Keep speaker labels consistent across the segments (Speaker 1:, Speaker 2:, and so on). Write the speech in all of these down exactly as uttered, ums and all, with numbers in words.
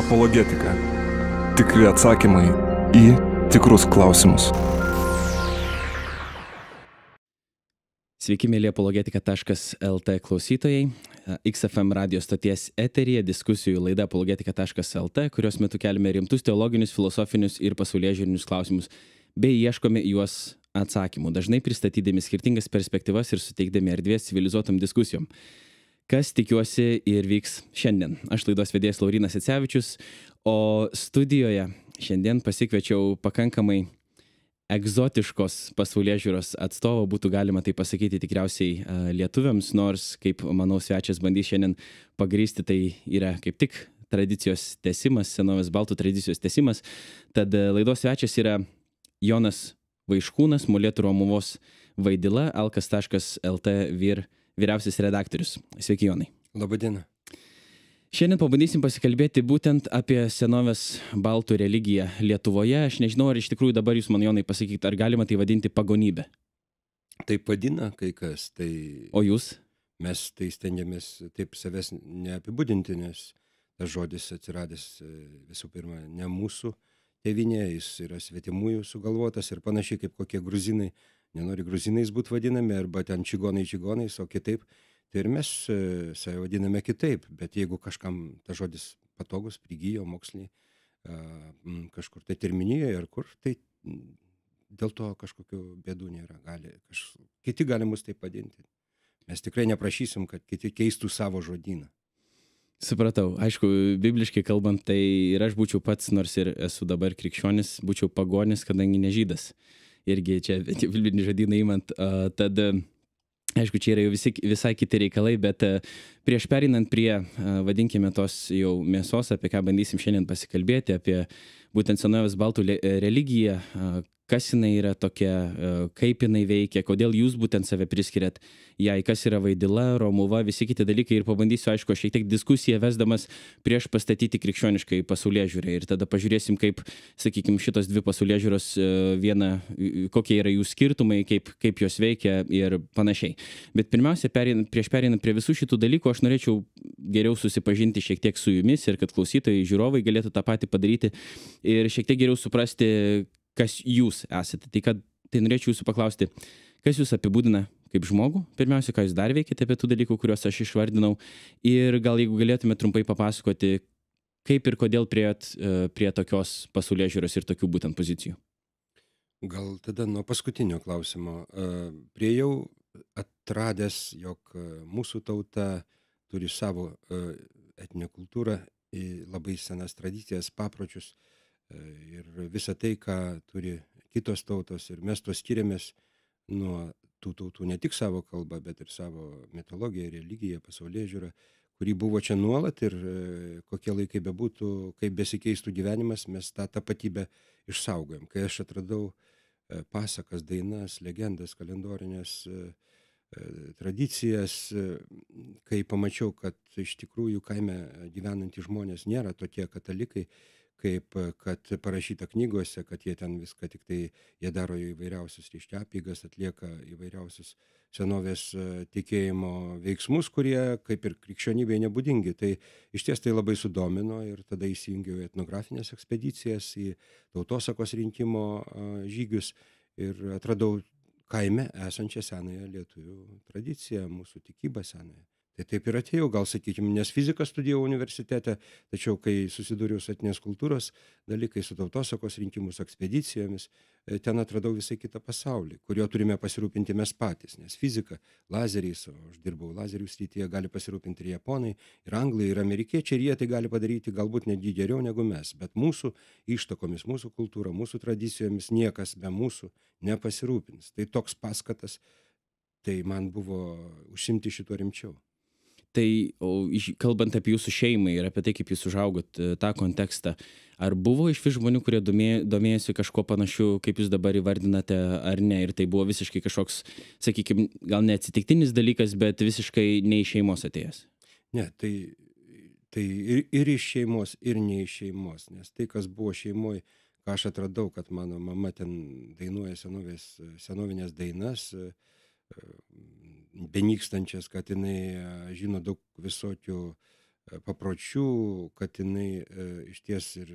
Speaker 1: Apologetika. Tikri atsakymai į tikrus klausimus.
Speaker 2: Sveiki, mėly apologetika taškas el te klausytojai. X F M radijos stoties eteryje diskusijų laida apologetika taškas el te, kurios metu keliame rimtus teologinius, filosofinius ir pasaulėžiūrinius klausimus, bei ieškome juos atsakymų, dažnai pristatydami skirtingas perspektyvas ir suteikdami erdvės civilizuotom diskusijom. Kas tikiuosi ir vyks šiandien. Aš laidos vedėjas Laurynas Jacevičius, o studijoje šiandien pasikviečiau pakankamai egzotiškos pasaulėžiūros atstovo, būtų galima tai pasakyti tikriausiai lietuviams, nors, kaip manau, svečias bandys šiandien pagrįsti, tai yra kaip tik tradicijos tęsimas, senovės baltų tradicijos tęsimas. Tad laidos svečias yra Jonas Vaiškūnas, Molėtų Romuvos vaidila, alkas taškas el te vyr vyriausias redaktorius. Sveiki, Jonai.
Speaker 3: Labadiena.
Speaker 2: Šiandien pabandysim pasikalbėti būtent apie senovės baltų religiją Lietuvoje. Aš nežinau, ar iš tikrųjų dabar jūs man, Jonai, pasakykite, ar galima tai vadinti pagonybę?
Speaker 3: Taip vadina kai kas. Tai
Speaker 2: o jūs?
Speaker 3: Mes tai stengiamės taip savęs neapibūdinti, nes tas žodis atsiradęs visų pirma ne mūsų tėvinėje, jis yra svetimųjų sugalvotas ir panašiai kaip kokie gruzinai. Nenori gruzinais būti vadinami, arba ten čigonai čigonais, o kitaip. Tai ir mes save vadiname kitaip, bet jeigu kažkam tas žodis patogus, prigijo moksliniai, kažkur tai terminijoje ar kur, tai dėl to kažkokių bėdų nėra. Gali, kaž... Kiti gali mus taip vadinti. Mes tikrai neprašysim, kad kiti keistų savo žodyną.
Speaker 2: Supratau. Aišku, bibliškai kalbant, tai ir aš būčiau pats, nors ir esu dabar krikščionis, būčiau pagonis, kadangi ne žydas. Irgi čia biblinį žodyną įmant. Tad, aišku, čia yra jau visi, visai kiti reikalai, bet prieš perinant prie, vadinkime, tos jau mėsos, apie ką bandysim šiandien pasikalbėti, apie būtent senovės baltų religiją, kas jinai yra tokia, kaip jinai veikia, kodėl jūs būtent save priskiriat jai, kas yra vaidila, Romuva, visi kiti dalykai, ir pabandysiu, aišku, šiek tiek diskusiją vesdamas prieš pastatyti krikščioniškai pasaulėžiūrą ir tada pažiūrėsim, kaip, sakykime, šitos dvi pasaulėžiūros viena, kokie yra jų skirtumai, kaip, kaip jos veikia ir panašiai. Bet pirmiausia, pereinant, prieš pereinant prie visų šitų dalykų, aš norėčiau geriau susipažinti šiek tiek su jumis ir kad klausytojai, žiūrovai galėtų tą patį padaryti ir šiek tiek geriau suprasti, kas jūs esate. Tai, kad, tai norėčiau jūsų paklausti, kas jūs apibūdina kaip žmogų? Pirmiausia, ką jūs dar veikite apie tų dalykų, kuriuos aš išvardinau. Ir gal jeigu galėtume trumpai papasakoti, kaip ir kodėl priejot prie tokios pasaulėžiūros ir tokių būtent pozicijų.
Speaker 3: Gal tada nuo paskutinio klausimo. Priejau atradęs, jog mūsų tauta turi savo etninę kultūrą, labai senas tradicijas, papročius. Ir visą tai, ką turi kitos tautos, ir mes to skiriamės nuo tų tautų, ne tik savo kalbą, bet ir savo mitologiją, religiją, pasaulėžiūrą, kuri buvo čia nuolat ir kokie laikai bebūtų, kaip besikeistų gyvenimas, mes tą tapatybę išsaugojam. Kai aš atradau pasakas, dainas, legendas, kalendorinės tradicijas, kai pamačiau, kad iš tikrųjų kaime gyvenantys žmonės nėra tokie katalikai, kaip kad parašyta knygose, kad jie ten viską tik tai, jie daro įvairiausius reiškia apeigas, atlieka įvairiausius senovės tikėjimo veiksmus, kurie kaip ir krikščionybėje nebūdingi. Tai iš ties tai labai sudomino ir tada įsijungiau etnografinės ekspedicijas, į tautosakos rinkimo žygius ir atradau kaime esančią senąją lietuvių tradiciją, mūsų tikybą senąją. Tai taip ir atėjau, gal sakykime, nes fiziką studijavau universitete, tačiau kai susidūriau su etninės kultūros dalykai, su tautosakos rinkimus, ekspedicijomis, ten atradau visai kitą pasaulį, kurio turime pasirūpinti mes patys, nes fizika, lazeriais, o aš dirbau lazerių srityje, gali pasirūpinti ir japonai, ir anglai, ir amerikiečiai, ir jie tai gali padaryti galbūt netgi geriau negu mes, bet mūsų ištakomis, mūsų kultūra, mūsų tradicijomis niekas be mūsų nepasirūpins. Tai toks paskatas, tai man buvo užsimti šituo rimčiau.
Speaker 2: Tai, o, kalbant apie jūsų šeimą ir apie tai, kaip jūs užaugot tą kontekstą, ar buvo iš vis žmonių, kurie domė, domėjosi kažko panašiu, kaip jūs dabar įvardinate, ar ne? Ir tai buvo visiškai kažkoks, sakykime, gal ne atsitiktinis dalykas, bet visiškai ne iš šeimos atėjęs?
Speaker 3: Ne, tai, tai ir, ir iš šeimos, ir ne iš šeimos, nes tai, kas buvo šeimoje, ką aš atradau, kad mano mama ten dainuoja senovės, senovinės dainas, benykstančias, kad jinai žino daug visokių e, papročių, kad jinai e, iš ties ir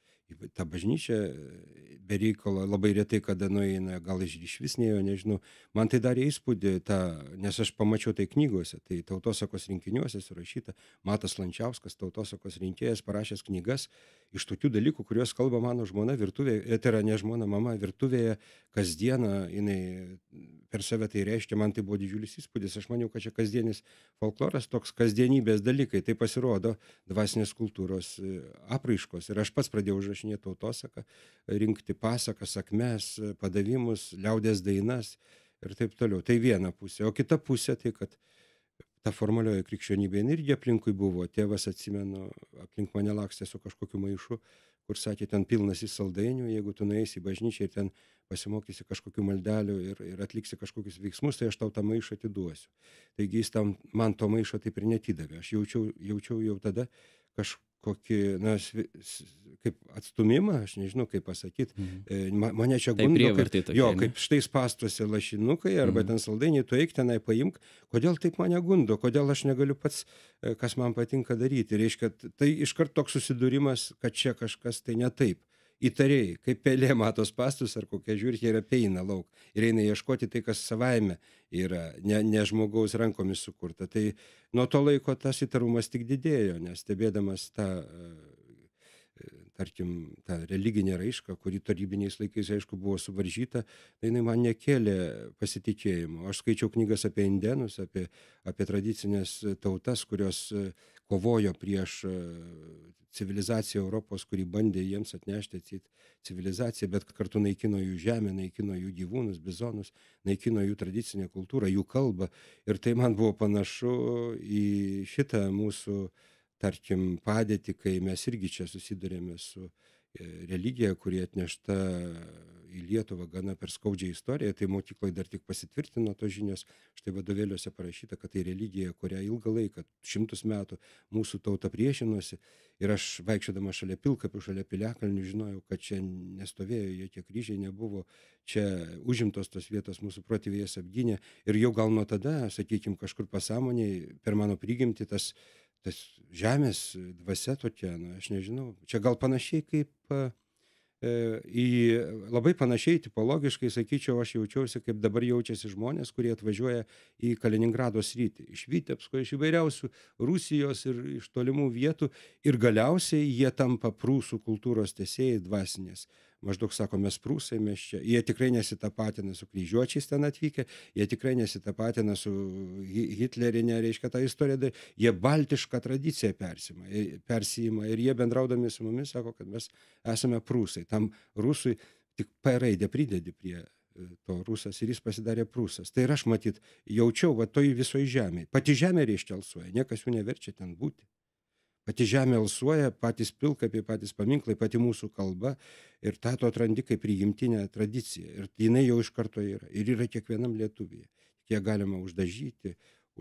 Speaker 3: į tą bažnyčią e, be reikalo labai retai kada nueina, gal iš išvis neėjo, nežinau. Man tai darė įspūdį, tą, nes aš pamačiau tai knygose, tai tautosakos rinkiniuose surašyta, Matas Lančiauskas, tautosakos rinkėjas, parašęs knygas iš tokių dalykų, kuriuos kalba mano žmona virtuvėje, tai yra ne žmona, mama virtuvėje, kasdieną jinai per save tai reiškia, man tai buvo didžiulis įspūdis, aš maniau, kad čia kasdienis folkloras, toks kasdienybės dalykai, tai pasirodo dvasinės kultūros e, apraiškos. Ir aš pats pradėjau užrašinėti tautosaką, rinkti pasakas, sakmes, padavimus, liaudės dainas ir taip toliau. Tai viena pusė. O kita pusė tai, kad ta formalioji krikščionybė jin irgi aplinkui buvo. Tėvas, atsimenu, aplink mane lakstė su kažkokiu maišu, kur sakė, ten pilnas į saldainių, jeigu tu nueisi į bažnyčią ir ten pasimokysi kažkokių maldelių ir, ir atliksi kažkokius veiksmus, tai aš tau tą maišą atiduosiu. Taigi jis tam, man to maišo taip ir netidavė. Aš jaučiau, jaučiau jau tada kažkokį, na, svi- s- kaip atstumimą, aš nežinau kaip pasakyti,
Speaker 2: Mhm.
Speaker 3: ma- mane čia
Speaker 2: Tai
Speaker 3: gundo,
Speaker 2: prievartai
Speaker 3: kaip,
Speaker 2: tokia,
Speaker 3: jo,
Speaker 2: ane?
Speaker 3: kaip štai spastuose lašinukai arba
Speaker 2: Mhm.
Speaker 3: ten saldainiai, tu eik tenai paimk, kodėl taip mane gundo, kodėl aš negaliu pats, e, kas man patinka daryti. Reiškia, tai iškart toks susidūrimas, kad čia kažkas tai ne taip. Įtariai, kaip pelė mato spastus ar kokia žiūrkė ir apeina lauk ir eina ieškoti tai, kas savaime yra, ne, ne žmogaus rankomis sukurta. Tai nuo to laiko tas įtarumas tik didėjo, nes stebėdamas tą, e, e, tarkim, tą religinę raišką, kuri tarybiniais laikais, aišku, buvo suvaržyta, tai jinai man nekėlė pasitikėjimo. Aš skaičiau knygas apie indenus, apie, apie tradicinės tautas, kurios e, kovojo prieš e, civilizaciją Europos, kuri bandė jiems atnešti atsit civilizaciją, bet kartu naikino jų žemę, naikino jų gyvūnus, bizonus, naikino jų tradicinę kultūrą, jų kalbą. Ir tai man buvo panašu į šitą mūsų, tarkim, padėtį, kai mes irgi čia susidurėme su e, religija, kuri atnešta į Lietuvą gana per skaudžią istoriją, tai mokykloje dar tik pasitvirtino tos žinios, štai vadovėliuose parašyta, kad tai religija, kurią ilgą laiką, šimtus metų mūsų tauta priešinosi. Ir aš vaikščiodama šalia pilkapių, šalia piliakalnių, žinojau, kad čia nestovėjo jokie kryžiai, nebuvo čia užimtos tos vietos, mūsų protėviai jas apgynė. Ir jau gal nuo tada, sakykime, kažkur pasąmonėj, per mano prigimtį tas, tas žemės dvasia tokia, na, aš nežinau, čia gal panašiai kaip e, į labai panašiai tipologiškai, sakyčiau, aš jaučiausi, kaip dabar jaučiasi žmonės, kurie atvažiuoja į Kaliningrado sritį, iš Vitebsko, iš įvairiausių Rusijos ir iš tolimų vietų ir galiausiai jie tampa prūsų kultūros tęsėjai dvasinės. Maždaug sako, mes prūsai, mes čia. Jie tikrai nesitapatina su kryžiuočiais ten atvykę, jie tikrai nesitapatina su Hi- hitlerinė, reiškia, tą istoriją, dar jie baltišką tradiciją persima, persijima ir jie bendraudami su mumis sako, kad mes esame prūsai. Tam rusui tik P raidę pridedi prie e, to rusas ir jis pasidarė prūsas. Tai ir aš matyt jaučiau va toj visoj žemėje. Pati žemė reiškia alsuoja, niekas jų neverčia ten būti. Pati žemė alsuoja, patys pilkapiai, patys paminklai, pati mūsų kalba ir tą tu atrandi kaip prigimtinę tradiciją. Ir jinai jau iš karto yra. Ir yra kiekvienam lietuvyje. Tik ją galima uždažyti,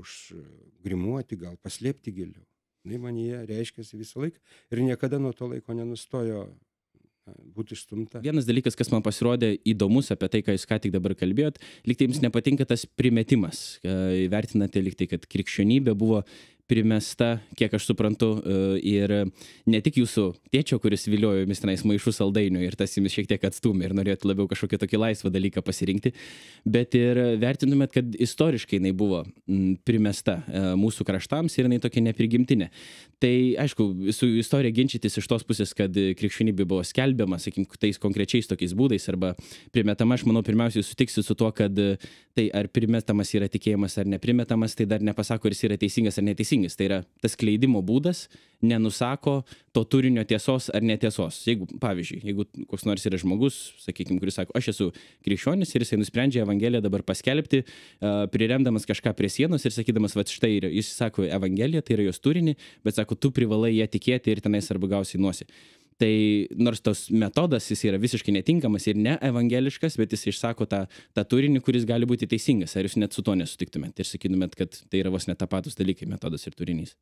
Speaker 3: užgrimuoti, gal paslėpti giliau. Jinai manyje reiškiasi visą laiką ir niekada nuo to laiko nenustojo na, būti išstumta.
Speaker 2: Vienas dalykas, kas man pasirodė įdomus apie tai, ką jūs ką tik dabar kalbėjot, lyg tai jums nepatinka tas primetimas. E, Vertinate lyg tai, kad krikščionybė buvo primesta, kiek aš suprantu, e, ir ne tik jūsų tėčio, kuris viliojo jumis tenais maišų saldainių ir tas jumis šiek tiek atstūmė ir norėjot labiau kažkokį tokį laisvą dalyką pasirinkti, bet ir vertintumėt, kad istoriškai jinai buvo m, primesta e, mūsų kraštams ir jinai tokia neprigimtinė. Tai aišku, su istorija ginčytis iš tos pusės, kad krikščionybė buvo skelbiama, sakykim, tais konkrečiais tokiais būdais arba primetama, aš manau, pirmiausiai sutiksiu su tuo, kad tai ar primetamas yra tikėjimas ar neprimetamas, tai dar nepasako, ar jis yra teisingas ar neteisingas. Tai yra tas kleidimo būdas nenusako to turinio tiesos ar netiesos. Jeigu, pavyzdžiui, jeigu koks nors yra žmogus, sakykime, kuris sako, aš esu krikščionis ir jisai nusprendžia Evangeliją dabar paskelbti, uh, priremdamas kažką prie sienos ir sakydamas, va štai, jis sako Evangeliją, tai yra jos turinį, bet sako, tu privalai ją tikėti ir tenais arba gausiai nuosi. Tai nors tos metodas jis yra visiškai netinkamas ir ne evangeliškas, bet jis išsako tą, tą turinį, kuris gali būti teisingas. Ar jūs net su to nesutiktumėt ir sakytumėt, kad tai yra vos netapatus dalykai, metodas ir turinys?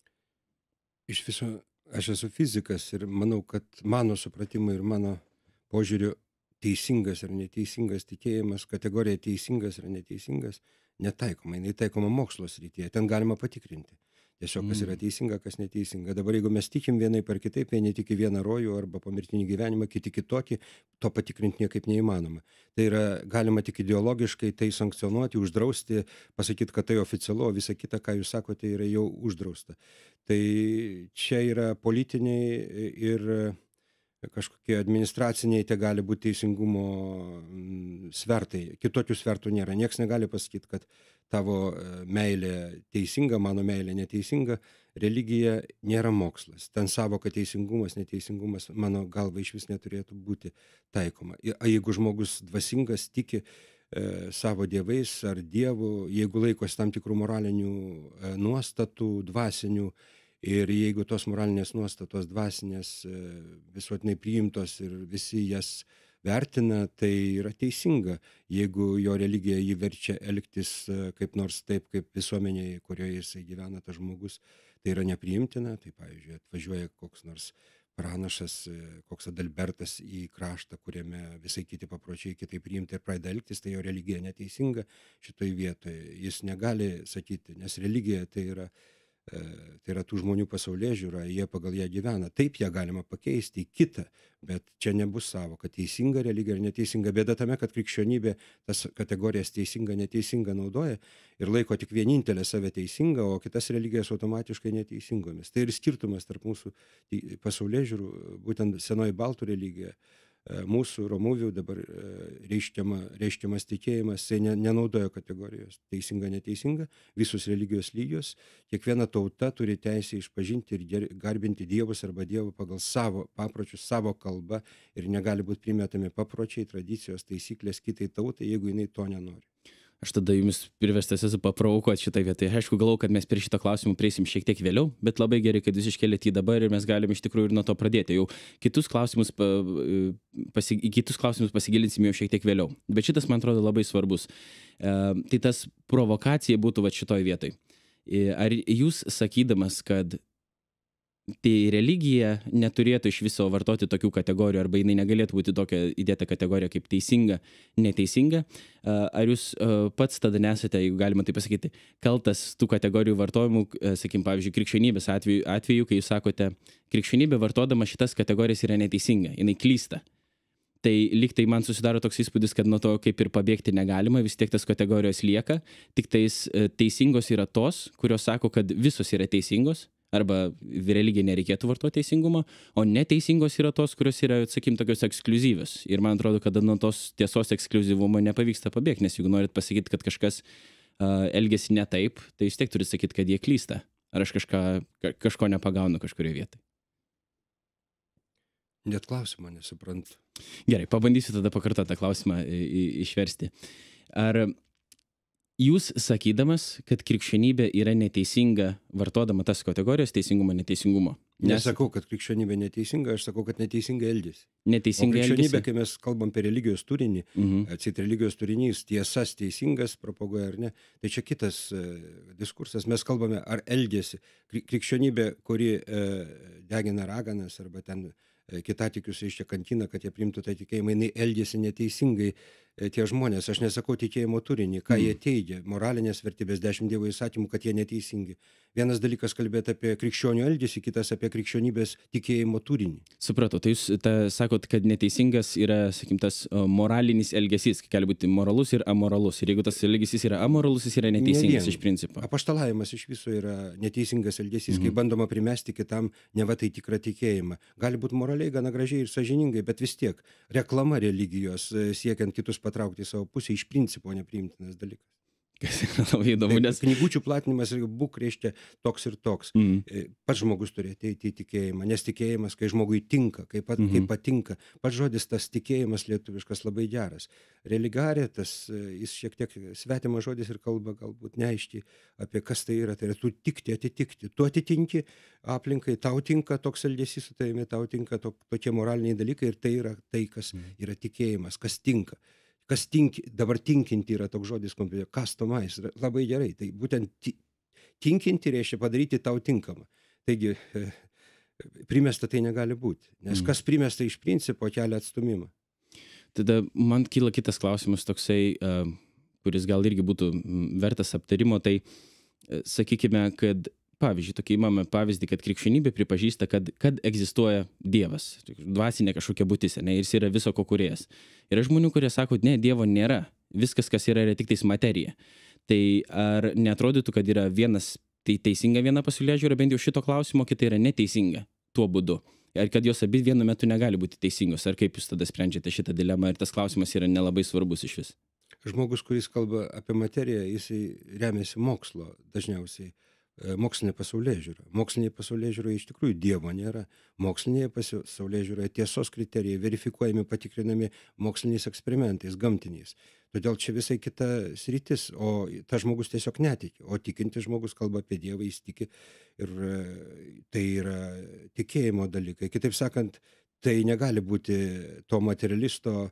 Speaker 3: Iš viso, aš esu fizikas ir manau, kad mano supratimu ir mano požiūriu teisingas ar neteisingas tikėjimas, kategorija teisingas ar neteisingas, netaikoma. Jinai taikoma mokslo srityje. Ten galima patikrinti. Tiesiog kas yra teisinga, kas neteisinga. Dabar jeigu mes tikim vienaip ar kitaip, vieni tiki vieną rojų arba pomirtinį gyvenimą, kiti kitokį, to patikrinti niekaip neįmanoma. Tai yra galima tik ideologiškai tai sankcionuoti, uždrausti, pasakyti, kad tai oficialu, o visa kita, ką jūs sakote, yra jau uždrausta. Tai čia yra politiniai ir kažkokie administraciniai, tai gali būti teisingumo svertai. Kitokių svertų nėra. Niekas negali pasakyti, kad tavo meilė teisinga, mano meilė neteisinga. Religija nėra mokslas. Ten savoka teisingumas, neteisingumas, mano galva iš vis neturėtų būti taikoma. O jeigu žmogus dvasingas, tiki e, savo dievais ar dievu, jeigu laikosi tam tikrų moralinių e, nuostatų, dvasinių, ir jeigu tos moralinės nuostatos dvasinės visuotinai priimtos ir visi jas vertina, tai yra teisinga. Jeigu jo religija jį verčia elgtis kaip nors taip, kaip visuomenėje, kurioje jisai gyvena tas žmogus, tai yra nepriimtina. Tai pavyzdžiui, atvažiuoja koks nors pranašas, koks Adalbertas į kraštą, kuriame visai kiti papročiai kitaip priimti ir pradeda elgtis, tai jo religija neteisinga šitoj vietoje. Jis negali sakyti, nes religija tai yra tai yra tų žmonių pasaulėžiūra, jie pagal ją gyvena. Taip ją galima pakeisti į kitą, bet čia nebus savoka teisinga religija ir neteisinga. Bėda tame, kad krikščionybė tas kategorijas teisinga, neteisinga naudoja ir laiko tik vienintelę save teisinga, o kitas religijas automatiškai neteisingomis. Tai ir skirtumas tarp mūsų pasaulėžiūrų, būtent senoji baltų religija, mūsų romuvių dabar reiškiama, reiškiamas tikėjimas, jisai nenaudoja kategorijos teisinga, neteisinga, visos religijos lygios, kiekviena tauta turi teisę išpažinti ir garbinti dievus arba dievų pagal savo papročius, savo kalbą ir negali būti primetami papročiai, tradicijos, taisyklės kitai tautai, jeigu jinai to nenori.
Speaker 2: Aš tada jumis priverstas esu paprovokuoti šitą vietą. Aišku, galvoju, kad mes prie šito klausimų prieisim šiek tiek vėliau, bet labai gerai, kad jūs iškėlėte jį dabar ir mes galim iš tikrųjų ir nuo to pradėti. Jau kitus klausimus, pasi, kitus klausimus pasigilinsim jau šiek tiek vėliau. Bet šitas, man atrodo, labai svarbus. E, tai tas provokacija būtų va šitoj vietoj. E, ar jūs sakydamas, kad tai religija neturėtų iš viso vartoti tokių kategorijų arba jinai negalėtų būti tokia įdėta kategorija kaip teisinga, neteisinga. Ar jūs pats tada nesate, jeigu galima tai pasakyti, kaltas tų kategorijų vartojimų, sakykim, pavyzdžiui, krikščionybės atveju, atveju, kai jūs sakote, krikščionybė vartodama šitas kategorijas yra neteisinga, jinai klysta. Tai lyg tai man susidaro toks įspūdis, kad nuo to kaip ir pabėgti negalima, vis tiek tas kategorijos lieka, tik tais teisingos yra tos, kurios sako, kad visos yra teisingos, arba religija nereikėtų vartoti teisingumo, o neteisingos yra tos, kurios yra, sakykim, tokios ekskliuzyvios. Ir man atrodo, kad nuo tos tiesos ekskliuzyvumo nepavyksta pabėgti, nes jeigu norit pasakyti, kad kažkas uh, elgesi ne taip, tai vis tiek turi sakyti, kad jie klysta. Ar aš kažką, kažko nepagaunu kažkurioje vietoje.
Speaker 3: Net klausimą nesuprantu.
Speaker 2: Gerai, pabandysiu tada pakartoti tą klausimą išversti. Ar jūs sakydamas, kad krikščionybė yra neteisinga, vartodama tas kategorijas teisingumo, neteisingumo?
Speaker 3: Nes... Nesakau, kad krikščionybė neteisinga, aš sakau, kad neteisinga elgesi.
Speaker 2: Neteisinga elgesi.
Speaker 3: Krikščionybė, kai mes kalbam apie religijos turinį,
Speaker 2: mhm.
Speaker 3: atsit religijos turinys, tiesas teisingas propaguoja ar ne, tai čia kitas e, diskursas. Mes kalbame, ar elgesi. Krikščionybė, kuri e, degina raganas arba ten e, kitatikius reiškia kankina, kad jie priimtų tą tikėjimą, jinai elgesi neteisingai. Tie žmonės, aš nesakau tikėjimo turinį, ką jie teigia, moralinės vertybės, dešimt dievo įsakymų, kad jie neteisingi. Vienas dalykas kalbėti apie krikščionių elgesį, kitas apie krikščionybės tikėjimo turinį.
Speaker 2: Supratau, tai jūs ta, sakot, kad neteisingas yra, sakykim, tas o, moralinis elgesys, gali būti moralus ir amoralus. Ir jeigu tas elgesys yra amoralus, jis yra neteisingas iš principo.
Speaker 3: Apaštalavimas iš viso yra neteisingas elgesys, mhm. kai bandoma primesti kitam neva tai tikrą tikėjimą. Gali būti moraliai, gana gražiai ir sąžiningai, bet vis tiek reklama religijos siekiant kitus patraukti į savo pusę iš principo nepriimtinas dalykas.
Speaker 2: Kas yra labai įdomu, nes...
Speaker 3: Knygučių platinimas ir būk reiškia toks ir toks. Mm. Pats žmogus turi ateiti į tikėjimą, nes tikėjimas, kai žmogui tinka, kai, pat, mm-hmm. kai patinka. Pats žodis tas tikėjimas lietuviškas labai geras. Religare, tas, jis šiek tiek svetimas žodis ir kalba galbūt neaiškiai apie kas tai yra. Tai yra tu tikti, atitikti. Tu atitinki aplinkai, tau tinka toks elgesys su tavimi, tau tinka to, tokie moraliniai dalykai ir tai yra tai, kas mm. yra tikėjimas, kas tinka. Kas tinki, dabar tinkinti yra toks žodis kompiuterio, kastomais, labai gerai. Tai būtent tinkinti reiškia padaryti tau tinkamą. Taigi, primesta tai negali būti. Nes mm. kas primesta iš principo kelia atstumimą.
Speaker 2: Tada man kyla kitas klausimas toksai, kuris gal irgi būtų vertas aptarimo. Tai sakykime, kad Pavyzdžiui, tokį įmame pavyzdį, kad krikščionybė pripažįsta, kad, kad egzistuoja Dievas, dvasinė kažkokia būtis, ne, ir jis yra viso ko kūrėjas. Yra žmonių, kurie sako, ne, Dievo nėra, viskas, kas yra, yra tik tais materija. Tai ar neatrodytų, kad yra vienas, tai teisinga viena pasaulėžiūra, bent jau šito klausimo, kita yra neteisinga tuo būdu. Ar kad jos abi vienu metu negali būti teisingos, ar kaip jūs tada sprendžiate šitą dilemą, ir tas klausimas yra nelabai svarbus iš vis?
Speaker 3: Žmogus, kuris kalba apie materiją, jisai remiasi mokslo dažniausiai. Mokslinė pasaulėžiūra. Mokslinė pasaulėžiūra iš tikrųjų Dievo nėra. Mokslinėje pasaulėžiūroje tiesos kriterijai verifikuojami, patikrinami moksliniais eksperimentais, gamtiniais. Todėl čia visai kita sritis, o tas žmogus tiesiog netiki. O tikintis žmogus kalba apie Dievą, jis tiki ir tai yra tikėjimo dalykai. Kitaip sakant, tai negali būti to materialisto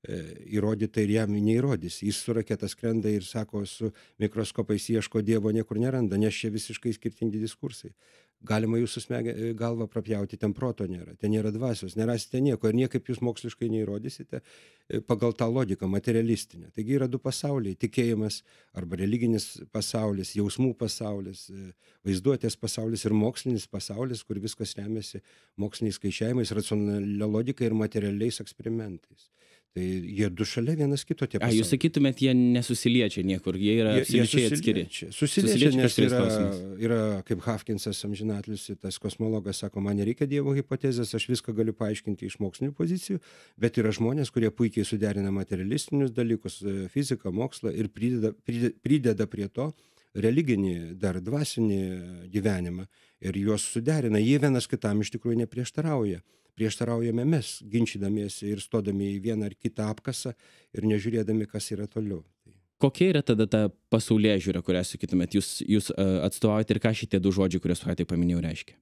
Speaker 3: įrodyta ir jam neįrodys. Jis su raketa skrenda ir sako, su mikroskopais ieško Dievo, niekur neranda, nes čia visiškai skirtingi diskursai. Galima jūsų smegę, galvą prapjauti, ten proto nėra, ten nėra dvasios, nerasite nieko ir niekaip jūs moksliškai neįrodysite pagal tą logiką materialistinę. Taigi yra du pasauliai - tikėjimas arba religinis pasaulis, jausmų pasaulis, vaizduotės pasaulis ir mokslinis pasaulis, kur viskas remiasi moksliniais skaičiavimais, racionalia logika ir materialiais eksperimentais. Tai jie du šalia vienas kito tie
Speaker 2: A,
Speaker 3: pasauliai.
Speaker 2: jūs sakytumėt, jie nesusiliečia niekur, jie yra
Speaker 3: Jie- jie
Speaker 2: absoliučiai atskiri.
Speaker 3: susiliečia. Susiliečia, nes
Speaker 2: kažkuris
Speaker 3: yra,
Speaker 2: klausimas.
Speaker 3: yra kaip Hafkinsas amžinatilsį, tas kosmologas sako, man nereikia Dievo hipotezės, aš viską galiu paaiškinti iš mokslinių pozicijų, bet yra žmonės, kurie puikiai suderina materialistinius dalykus, fiziką, mokslą ir prideda, prideda, prideda prie to religinį, dar dvasinį gyvenimą ir juos suderina. Jie vienas kitam iš tikrųjų neprieštarauja. Prieštaraujame mes, ginčydamiesi ir stodami į vieną ar kitą apkasą ir nežiūrėdami, kas yra toliau.
Speaker 2: Kokia yra tada ta pasaulėžiūra, kurią sakytumėt, jūs, jūs uh, atstovaujate ir ką šitie du žodžiai, kuriuos ką tai paminėjau, reiškia?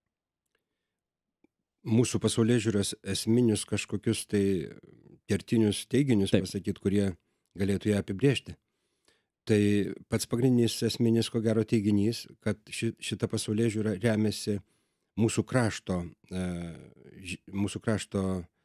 Speaker 3: Mūsų pasaulėžiūros esminius kažkokius tai kertinius teiginius
Speaker 2: Taip.
Speaker 3: pasakyti, kurie galėtų ją apibrėžti. Tai pats pagrindinis esminis, ko gero, teiginys, kad ši, šita pasaulėžiūra remiasi mūsų krašto, e, ž- mūsų krašto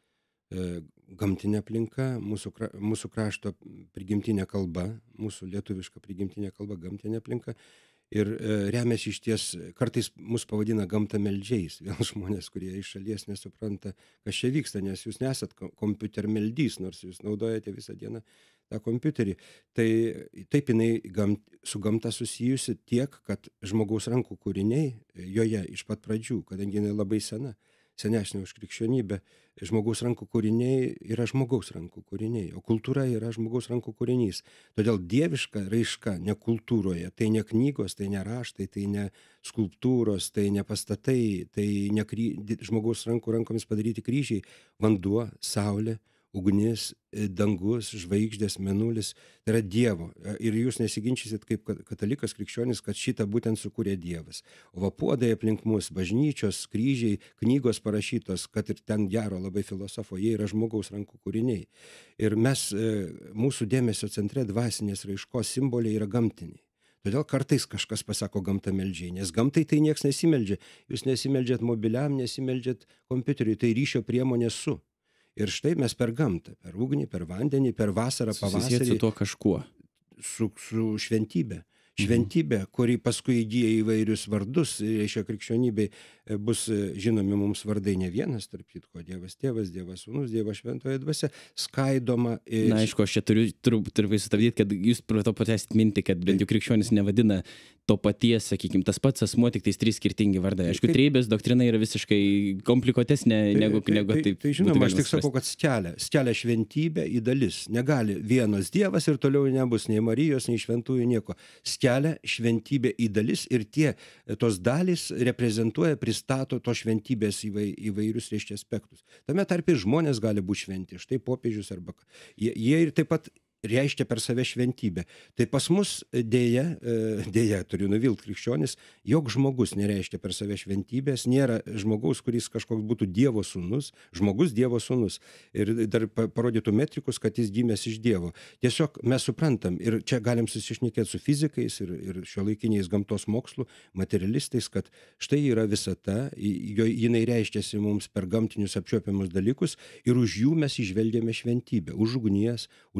Speaker 3: e, gamtinė aplinka, mūsų, kra, mūsų krašto prigimtinė kalba, mūsų lietuviška prigimtinė kalba, gamtinė aplinka. Ir e, remiasi iš ties, kartais mus pavadina gamta meldžiais. Vėl žmonės, kurie iš šalies nesupranta, kas čia vyksta, nes jūs nesat ko- kompiutermeldys, nors jūs naudojate visą dieną tą kompiuterį. Tai taip jinai gam, su gamta susijusi tiek, kad žmogaus rankų kūriniai joje iš pat pradžių, kadangi jinai labai sena, senesnė už krikščionybę, žmogaus rankų kūriniai yra žmogaus rankų kūriniai, o kultūra yra žmogaus rankų kūrinys. Todėl dieviška raiška ne kultūroje, tai ne knygos, tai ne raštai, tai ne skulptūros, tai ne pastatai, tai ne kry, di- žmogaus rankų rankomis padaryti kryžiai, vanduo, saulė, ugnis, e, dangus, žvaigždės, mėnulis, tai yra Dievo. E, Ir jūs nesiginčysit kaip ka- katalikas, krikščionis, kad šitą būtent sukūrė Dievas. O va puodai aplink mus, bažnyčios, kryžiai, knygos parašytos, kad ir ten gero labai filosofo, jie yra žmogaus rankų kūriniai. Ir mes, e, mūsų dėmesio centre dvasinės raiškos simboliai yra gamtiniai. Todėl kartais kažkas pasako gamta meldžiai, nes gamtai tai nieks nesimeldžia. Jūs nesimeldžiat mobiliam, nesimeldžiat kompiuteriui, tai ryšio priemonė su. Ir štai mes per gamtą, per ugnį, per vandenį, per vasarą,
Speaker 2: Susisiet
Speaker 3: pavasarį,
Speaker 2: su tuo kažkuo.
Speaker 3: su, su šventybė. Šventybė, kuri paskui įgyja įvairius vardus, reiškia krikščionybei e, bus e, žinomi mums vardai ne vienas, tarp kitko, Dievas Tėvas, Dievas Sūnus, Dievas Šventoji Dvasia, skaidoma. e,
Speaker 2: Na, aišku, aš čia turiu turiu- turiu sustabdyti, kad jūs prie to patęsit mintį, kad bent jau krikščionis nevadina to paties, sakykime, tas pats asmuo, tik tais trys skirtingi vardai. Aišku,
Speaker 3: Kaip-
Speaker 2: trejybės doktrina yra visiškai komplikuotesnė negu,
Speaker 3: tai,
Speaker 2: negu
Speaker 3: tai,
Speaker 2: taip.
Speaker 3: tai
Speaker 2: būtų
Speaker 3: žinoma, aš
Speaker 2: galima
Speaker 3: tik sakau,
Speaker 2: suprasti.
Speaker 3: kad skelia, skelia šventybė į dalis. Negali vienas Dievas ir toliau nebus nei Marijos, nei šventųjų nieko. Skelia šventybė į dalis ir tie, tos dalys reprezentuoja, pristato to šventybės įvai, įvairius reiškia aspektus. Tame tarp ir žmonės gali būti šventi, štai popiežius arba ką. Jie, jie ir taip pat reiškia per save šventybę. Tai pas mus dėja, e, dėja turiu nuvilt krikščionis, jog žmogus nereiškia per save šventybės, nėra žmogaus, kuris kažkoks būtų Dievo sūnus, žmogus Dievo sūnus. Ir dar pa- parodytų metrikus, kad jis gimęs iš Dievo. Tiesiog mes suprantam, ir čia galim susišnekėti su fizikais ir, ir šiuolaikiniais gamtos mokslų materialistais, kad štai yra visata, i- jo- jinai reiškiasi mums per gamtinius apčiuopiamus dalykus ir už jų mes išvelgiame šventybę, už ugnies, už medžių,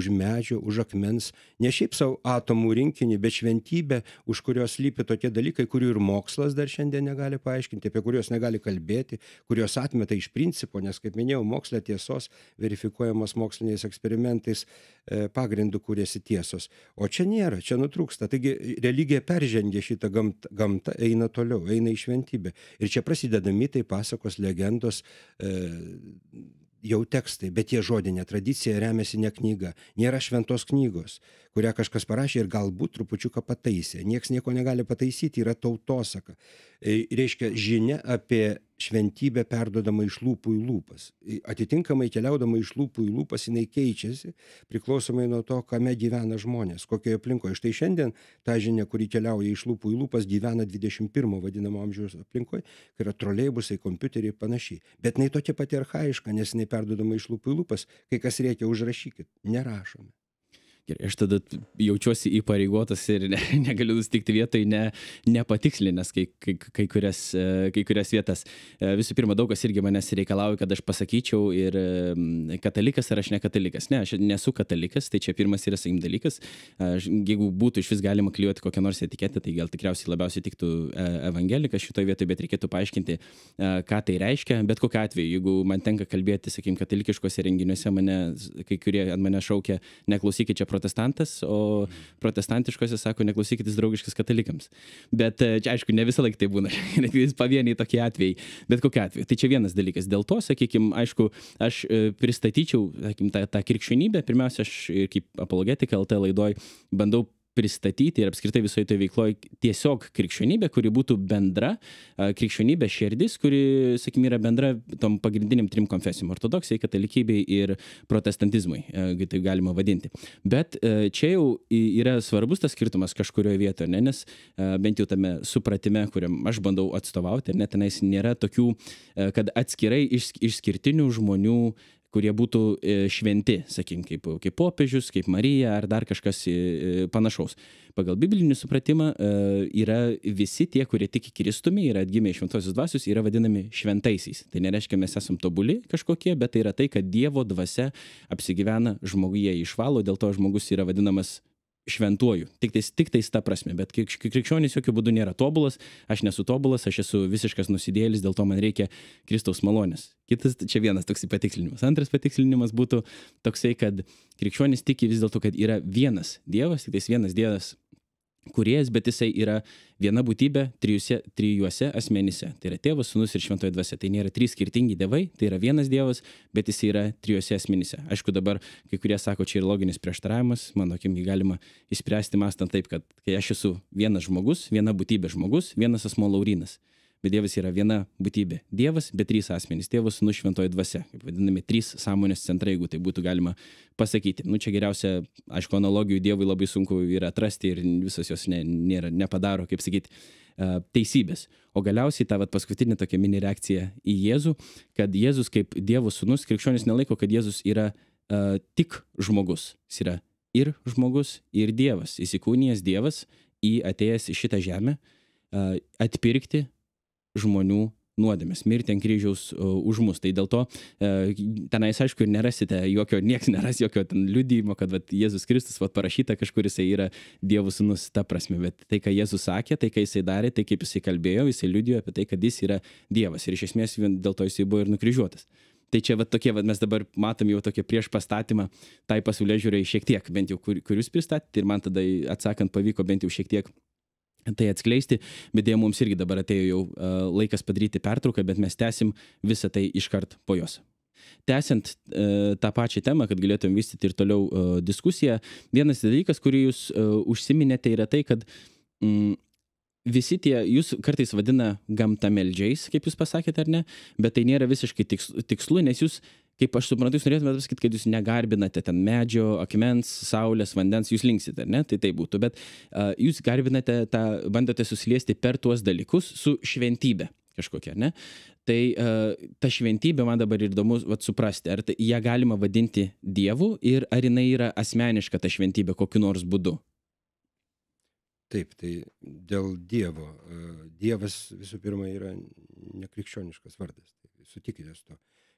Speaker 3: medžio, už akmens, ne šiaip savo atomų rinkinį, bet šventybę, už kurios slypi tokie dalykai, kurių ir mokslas dar šiandien negali paaiškinti, apie kuriuos negali kalbėti, kuriuos atmeta iš principo, nes, kaip minėjau, moksle tiesos verifikuojamos moksliniais eksperimentais e, pagrindų kūrėsi tiesos. O čia nėra, čia nutrūksta. Taigi religija peržengia šitą gamtą, gamtą eina toliau, eina į šventybę. Ir čia prasideda mitai, pasakos, legendos, e, jau tekstai, bet tie žodinė tradicija remiasi ne knyga. Nėra šventos knygos, kurią kažkas parašė ir galbūt trupučiuką pataisė. Niekas nieko negali pataisyti, yra tautosaka. E, reiškia, žinia apie šventybę perdodama iš lūpų į lūpas. Atitinkamai keliaudama iš lūpų į lūpas, jinai keičiasi, priklausomai nuo to, kame gyvena žmonės, kokioje aplinkoje. Štai šiandien ta žinia, kuri keliauja iš lūpų į lūpas, gyvena dvidešimt pirmo vadinamo amžiaus aplinkoje, kai yra troleibusai, kompiuteriai ir panašiai. Bet jinai tokia pati archaiška, nes jinai perdodama iš lūpų į lūpas, kai kas reikia užrašykit, nerašome.
Speaker 2: Gerai, aš tada jaučiuosi įpareigotas ir ne, negaliu nustikti vietoj, ne, nepatikslinęs kai, kai, kai, kurias, kai kurias vietas. Visų pirma, daug kas irgi manęs reikalauja, kad aš pasakyčiau ir katalikas ar aš ne katalikas. Ne, aš nesu katalikas, tai čia pirmas yra saim dalykas. Aš, jeigu būtų iš vis galima klijuoti kokią nors etiketę, tai gal tikriausiai labiausiai tiktų evangelikas šitoje vietoje, bet reikėtų paaiškinti, ką tai reiškia. Bet kokiu atveju, jeigu man tenka kalbėti, sakykime, katalikiškose renginiuose, mane, kai kurie ant mane šaukia, neklausykit čia protestantas, o protestantiškose sako, neklausykit jis draugiškas katalikams. Bet čia, aišku, ne visą laiką tai būna, vis pavieniai tokie atvejai, bet kokie atvejai. Tai čia vienas dalykas. Dėl to, sakykime, aišku, aš pristatyčiau, sakykime, tą, tą krikščionybę. Pirmiausia, aš kaip apologetika L T laidoj bandau pristatyti ir apskritai visoje toje veikloje tiesiog krikščionybė, kuri būtų bendra, krikščionybė širdis, kuri, sakykime, yra bendra tom pagrindiniam trim konfesijom - ortodoksijai, katalikybei ir protestantizmui, tai galima vadinti. Bet čia jau yra svarbus tas skirtumas kažkurioje vietoje, ne? Nes bent jau tame supratime, kuriam aš bandau atstovauti, ir net tenais nėra tokių, kad atskirai išskirtinių žmonių, kurie būtų šventi, sakykim, kaip, kaip popiežius, kaip Marija ar dar kažkas panašaus. Pagal biblinį supratimą yra visi tie, kurie tiki Kristumi, yra atgimę iš šventosios dvasios, yra vadinami šventaisiais. Tai nereiškia, mes esam tobuli kažkokie, bet tai yra tai, kad Dievo dvasia apsigyvena žmoguje, išvalo, dėl to žmogus yra vadinamas šventuoju. Tik tais, tik tais ta prasme, bet krikščionis jokių būdų nėra tobulas, aš nesu tobulas, aš esu visiškas nusidėlis, dėl to man reikia Kristaus malonės. Kitas, čia vienas toks patikslinimas. Antras patikslinimas būtų toksai, kad krikščionis tiki vis dėlto, kad yra vienas Dievas, tik tais vienas Dievas kūrėjas, bet jisai yra viena būtybė trijuose, trijuose asmenyse. Tai yra Tėvas, Sūnus ir Šventoji Dvasia. Tai nėra trys skirtingi dievai, tai yra vienas Dievas, bet jisai yra trijuose asmenyse. Aišku, dabar kai kurie sako, čia yra loginis prieštaravimas, mano akim jį galima išspręsti mąstant taip, kad kai aš esu vienas žmogus, viena būtybė žmogus, vienas asmuo Laurynas. Bet Dievas yra viena būtybė. Dievas, bet trys asmenys. Tėvas, Sūnus, Šventoji Dvasia. Kaip vadinami trys sąmonės centrai, jeigu tai būtų galima pasakyti. Nu, čia geriausia, aišku, analogijų Dievui labai sunku yra atrasti ir visos jos ne, nėra, nepadaro, kaip sakyti, teisybės. O galiausiai ta vat, paskutinė tokia mini reakcija į Jėzų, kad Jėzus kaip Dievo Sūnus, krikščionis nelaiko, kad Jėzus yra uh, tik žmogus. Jis yra ir žmogus, ir Dievas. Įsikūnijęs Dievas, į atėjęs į šitą žemę, uh, atpirkti žmonių nuodėmės, mirti ant kryžiaus uh, už mus. Tai dėl to uh, tenais, aišku, ir nerasite jokio, nieks neras jokio ten liudijimo, kad vat, Jėzus Kristus vat, parašyta kažkur jisai yra Dievo Sūnus ta prasme. Bet tai, ką Jėzus sakė, tai, ką jisai darė, tai kaip jisai kalbėjo, jisai liudijo apie tai, kad jis yra Dievas. Ir iš esmės dėl to jisai buvo ir nukryžiuotas. Tai čia vat, tokie, vat, mes dabar matom jau tokie prieš pastatymą tai pasaulėžiūrai šiek tiek, bent jau kur, kur jūs pristatėte, ir man tada atsakant pavyko bent jau šiek tiek tai atskleisti, bet dėja mums irgi dabar atėjo jau uh, laikas padaryti pertrauką, bet mes tęsim visą tai iškart po jos. Tęsiant uh, tą pačią temą, kad galėtum vystyti ir toliau uh, diskusiją, vienas dalykas, kurį jūs uh, užsiminėte, yra tai, kad mm, visi tie, jūs kartais vadina gamtameldžiais, kaip jūs pasakėte, ar ne, bet tai nėra visiškai tikslu, nes jūs, kaip aš suprantu, jūs norėtumėte pasakyti, kad jūs negarbinate ten medžio, akmens, saulės, vandens, jūs linksite, ar ne? Tai tai būtų, bet uh, jūs garbinate tą, bandote susiliesti per tuos dalykus su šventybė kažkokia, ne? Tai uh, ta šventybė man dabar įdomu vat, suprasti, ar tai, ją galima vadinti Dievu ir ar jinai yra asmeniška ta šventybė kokiu nors būdu?
Speaker 3: Taip, tai dėl Dievo. Dievas visų pirma yra nekrikščioniškas vardas. Sutikite su to.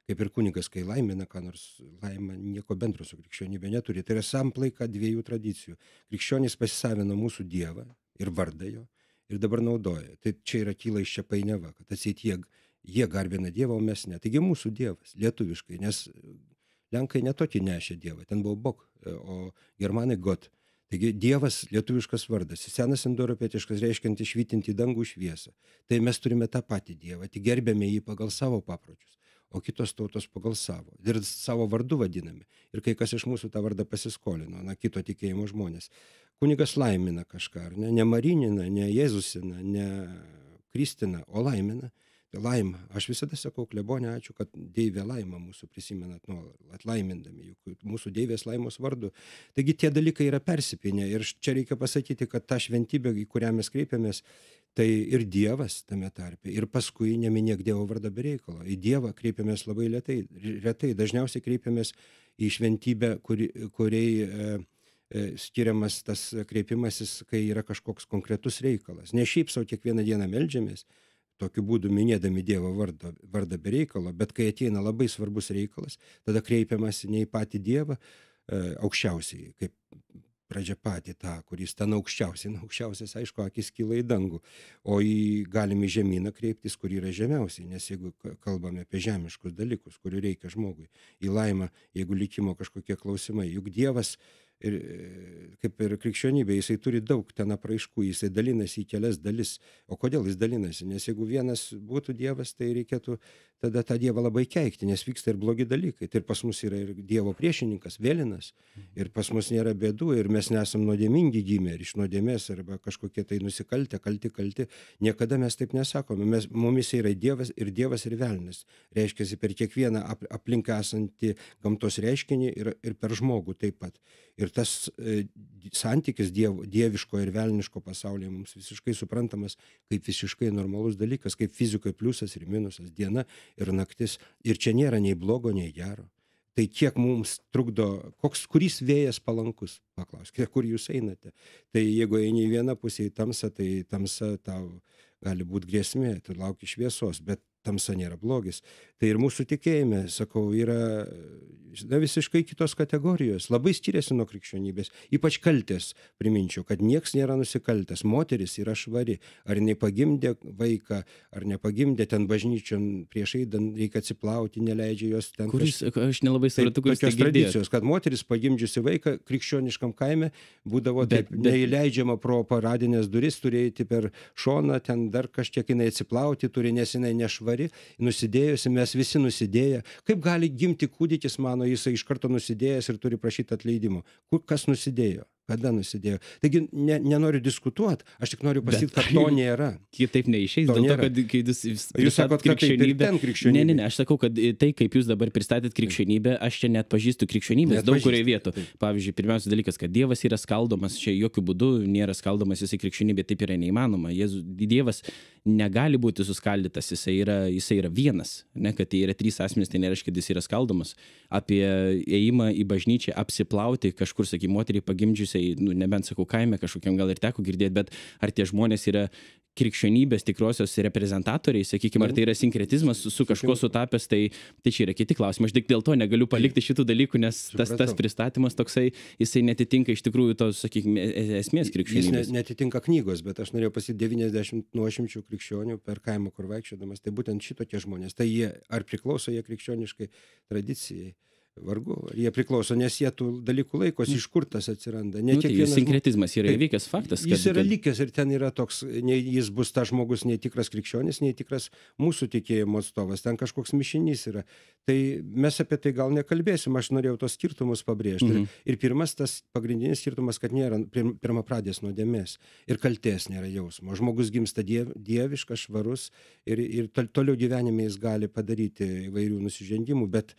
Speaker 3: kaip ir kunigas, kai laimina, ką nors laima nieko bendro su krikščionybė neturi. Tai yra samplaika dviejų tradicijų. Krikščionys pasisavino mūsų Dievą ir vardą jo ir dabar naudoja. Tai čia yra kyla iš čia painiava, kad atseit jie, jie garbina Dievą, o mes ne. Taigi mūsų Dievas, lietuviškai, nes Lenkai netokį nešė Dievą, ten buvo Bog, o germanai God. Taigi Dievas lietuviškas vardas, senas indoeuropietiškas reiškianti švytinti dangų šviesą. Tai mes turime tą patį Dievą, tik gerbėme jį pagal savo papročius, o kitos tautos pagal savo. Ir savo vardu vadiname. Ir kai kas iš mūsų tą vardą pasiskolino, na, kito tikėjimo žmonės. Kunigas laimina kažką, ar ne? Ne marinina, ne Jėzusina, ne Kristina, o laimina. Laima. Aš visada sakau, klebonė, ačiū, kad Deivė laima mūsų prisimenat nuolat, laimindami, juk mūsų Deivės laimos vardu. Taigi tie dalykai yra persipinę ir čia reikia pasakyti, kad ta šventybė, į kurią mes kreipiamės, tai ir Dievas tame tarpe. Ir paskui neminėk Dievo vardą be reikalo. Į Dievą kreipiamės labai retai. retai. Dažniausiai kreipiamės į šventybę, kuri, kuriai e, e, skiriamas tas kreipimasis, kai yra kažkoks konkretus reikalas. Ne šiaip savo kiekvieną dieną meldžiamės, tokiu būdu minėdami Dievo vardą, vardą be reikalo, bet kai ateina labai svarbus reikalas, tada kreipiamasi ne į patį Dievą, e, aukščiausiai, kaip pradžia patį tą, kuris ten aukščiausiai, na, aukščiausias, aišku, akis kyla į dangų, o į galim į žemyną kreiptis, kur yra žemiausiai, nes jeigu kalbame apie žemiškus dalykus, kurių reikia žmogui, į laimą, jeigu likimo kažkokie klausimai, juk Dievas, ir, kaip ir krikščionybė, jisai turi daug ten apraiškų, jisai dalinasi į kelias dalis. O kodėl jis dalinasi? Nes jeigu vienas būtų Dievas, tai reikėtų tada tą Dievą labai keikti, nes vyksta ir blogi dalykai. Tai ir pas mus yra ir Dievo priešininkas, vėlinas, ir pas mus nėra bėdų, ir mes nesam nuodėmingi gimę, ir iš nuodėmės, arba kažkokie tai nusikaltę, kalti, kalti. Niekada mes taip nesakome. Mes, mumis yra Dievas ir Dievas ir velnias. Reiškia, per kiekvieną ap, aplinką esantį gamtos reiškinį ir, ir per žmogų taip pat. Ir tas e, santykis diev, dieviško ir velniško pasaulyje mums visiškai suprantamas kaip visiškai normalus dalykas, kaip fizikoje pliusas ir minusas, diena ir naktis. Ir čia nėra nei blogo, nei gero. Tai kiek mums trukdo, koks, kuris vėjas palankus, paklauskite, kur jūs einate. Tai jeigu eini į vieną pusę į tamsą, tai tamsa tau gali būti grėsmė, tu lauki šviesos, bet tamsa nėra blogis. Tai ir mūsų tikėjime, sakau, yra na, visiškai kitos kategorijos, labai skiriasi nuo krikščionybės, ypač kaltės, priminčiau, kad nieks nėra nusikaltęs, moteris yra švari, ar jinai pagimdė vaiką, ar nepagimdė, ten bažnyčion prieš eidan reikia atsiplauti, neleidžia jos ten.
Speaker 2: Kuris, aš nelabai supratau,
Speaker 3: kuris tokios tradicijos, kad moteris pagimdžiusi vaiką krikščioniškam kaime būdavo bet, taip, bet... neįleidžiama pro paradinės duris, turėti per šoną, ten dar kažkiek jinai atsiplauti turi, nes jinai nešvari, nusidėjusi, mes visi nusidėję. Kaip gali gimti kūdikis, mano, jisai iš karto nusidėjęs ir turi prašyti atleidimo? Kur kas nusidėjo? Kada nusidėjo? Taigi ne, nenoriu diskutuoti, aš tik noriu pasakyti, kad to nėra.
Speaker 2: Kitaip neišeis, dėl to, kad kai jūs,
Speaker 3: jūs sakot, kad taip ir ten krikščionybė.
Speaker 2: Ne, ne, ne, aš sakau, kad tai, kaip jūs dabar pristatėt krikščionybę, aš čia net pažįstu krikščionybės daug kurioje vietų. Pavyzdžiui, pirmiausias dalykas, kad Dievas yra skaldomas, čia jokių būdų nėra skaldomas, jisai krikščionybė taip yra neįmanoma. Jėzus, Dievas negali būti suskaldytas, jisai yra, jisai yra vienas, ne, kad tai yra trys asmenys, tai nereiškia, kad jis yra skaldomas. Apie ėjimą į bažnyčią, apsiplauti kažkur, sakykim, moteriai pagimdžiusiai, nu, nebent sakau kaime kažkokiam gal ir teko girdėti, bet ar tie žmonės yra krikščionybės tikrosios reprezentatoriai, sakykime, ar tai yra sinkretizmas su, su kažkuo sutapęs, tai, tai čia yra kiti klausimai. Aš tik dėl to negaliu palikti šitų dalykų, nes tas, tas pristatymas toksai, jisai netitinka iš tikrųjų tos, sakykime, esmės krikščionybės.
Speaker 3: Jis ne, netitinka knygos, bet aš norėjau pasakyti devyniasdešimt nuošimčių krikščionių per kaimą, kur vaikščiodamas, tai būtent šitokie žmonės. Tai jie, ar priklauso jie krikščioniškai tradicijai? Vargu, jie priklauso, nes jie tų dalykų laikosi, iš kur tas atsiranda. Ne
Speaker 2: nu, tai sinkretizmas yra įvykęs faktas.
Speaker 3: Kad, jis yra likęs ir ten yra toks, nei jis bus tas žmogus, nei tikras krikščionis, nei tikras mūsų tikėjimo atstovas, ten kažkoks mišinys yra. Tai mes apie tai gal nekalbėsim, aš norėjau tos skirtumus pabrėžti. Mhm. Ir, ir pirmas tas pagrindinis skirtumas, kad nėra pirmapradės nuodėmės ir kaltės nėra jausmo. Žmogus gimsta diev, dieviškas, švarus ir, ir toliau gyvenime jis gali padaryti įvairių nusižengimų, bet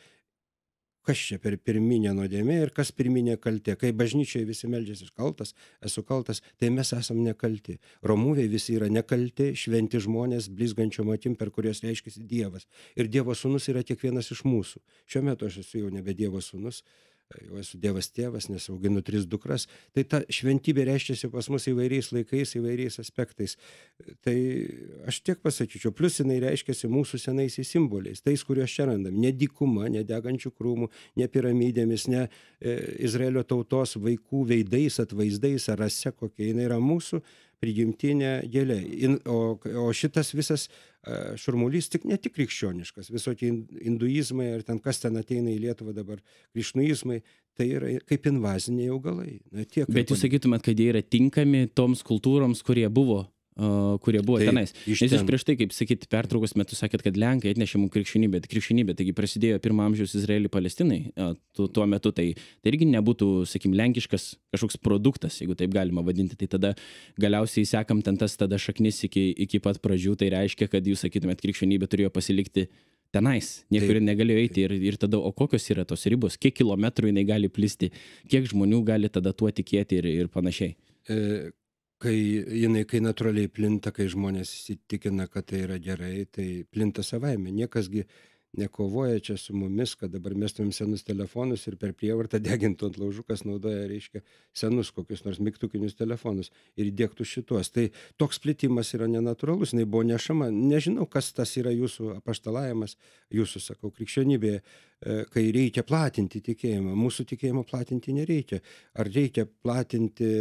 Speaker 3: kas čia per pirminė nuodėmė ir kas pirminė kaltė. Kai bažnyčioje visi meldžiasi kaltas, esu kaltas, tai mes esam nekalti. Romuviai visi yra nekalti, šventi žmonės, blizgančiom akim, per kurias reiškiasi Dievas. Ir Dievo sūnus yra kiekvienas iš mūsų. Šiuo metu aš esu jau nebe Dievo sūnus, jau esu Dievas tėvas, nes auginu tris dukras. Tai ta šventybė reiškiasi pas mus įvairiais laikais, įvairiais aspektais. Tai aš tiek pasakyčiau, plus jinai reiškiasi mūsų senaisiais simboliais, tais, kuriuos čia randam. Ne dykuma, ne degančių krūmų, ne piramidėmis, ne e, Izraelio tautos vaikų veidais, atvaizdais ar rase kokia. Jinai yra mūsų prigimtinė gėlė. O, o šitas visas uh, šurmulys tik, ne tik krikščioniškas, visokie hinduizmai ar ten kas ten ateina į Lietuvą dabar, krišnuizmai, tai yra kaip invaziniai augalai. Na, tiek,
Speaker 2: Bet jūs sakytumėt, kad jie yra tinkami toms kultūroms, kurie buvo, uh, kurie buvo
Speaker 3: Tai
Speaker 2: tenais.
Speaker 3: iš
Speaker 2: Nes jūs
Speaker 3: ten.
Speaker 2: prieš tai, kaip sakyti, pertraukos metu sakėt, kad Lenkai atnešė mums krikščionybę. Krikščionybė, taigi prasidėjo pirmo amžiaus Izraelį Palestinai uh, tu, tuo metu, tai, tai irgi nebūtų, sakykim, lenkiškas kažkoks produktas, jeigu taip galima vadinti. Tai tada galiausiai sekam ten tas tada šaknis iki, iki pat pradžių, tai reiškia, kad jūs sakytumėt, krikščionybė turėjo pasilikti tenais, niekur negalėjo eiti ir, ir tada, o kokios yra tos ribos, kiek kilometrų jinai gali plisti, kiek žmonių gali tada tuo tikėti ir, ir panašiai.
Speaker 3: E, kai jinai, kai natūraliai plinta, kai žmonės įsitikina, kad tai yra gerai, tai plinta savaime. Niekasgi nekovoja čia su mumis, kad dabar mestumėm senus telefonus ir per prievartą degintų ant laužų, kas naudoja, reiškia, senus kokius nors mygtukinius telefonus ir įdėktų šituos. Tai toks plitimas yra nenatūralus, jinai buvo nešama. Nežinau, kas tas yra jūsų apaštalavimas, jūsų, sakau, krikščionybėje, kai reikia platinti tikėjimą. Mūsų tikėjimo platinti nereikia. Ar reikia platinti